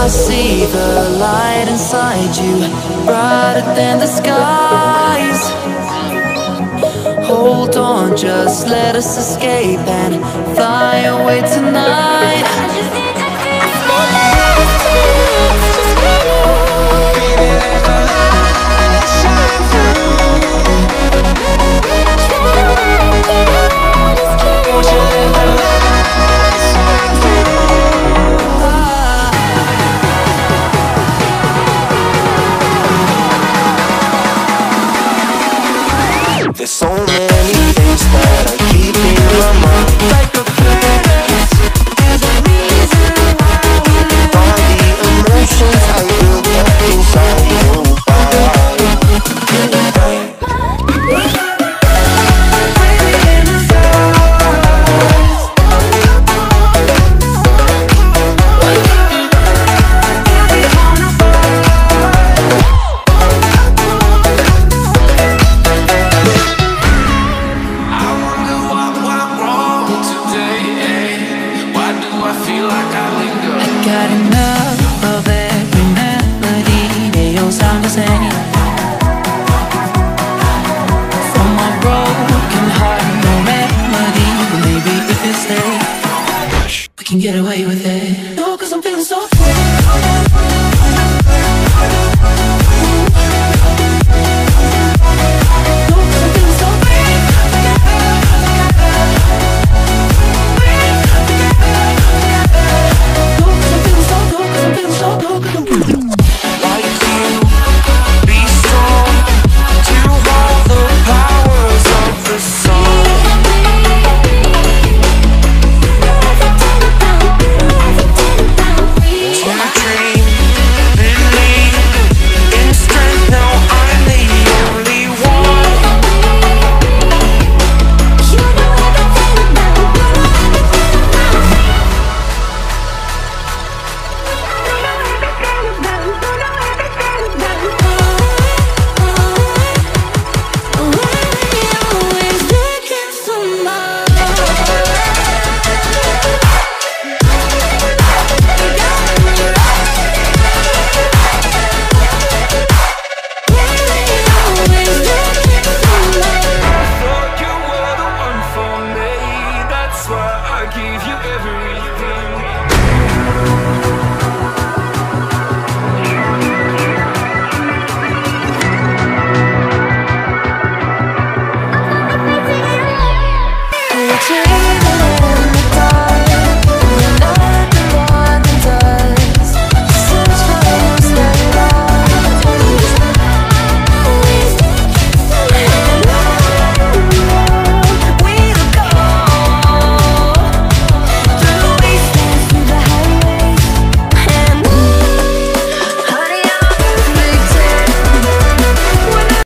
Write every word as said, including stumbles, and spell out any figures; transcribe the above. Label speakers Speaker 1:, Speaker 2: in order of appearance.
Speaker 1: I see the light inside you, brighter than the skies. Hold on, just let us escape and fly away tonight. I just need to
Speaker 2: There's so many things that I keep in my mind, like a past. There's a reason why all the emotions I built up inside your body.
Speaker 1: Got enough of every melody, they all sound the same. From my broken heart, no remedy, but maybe if you stay, we can get away with it.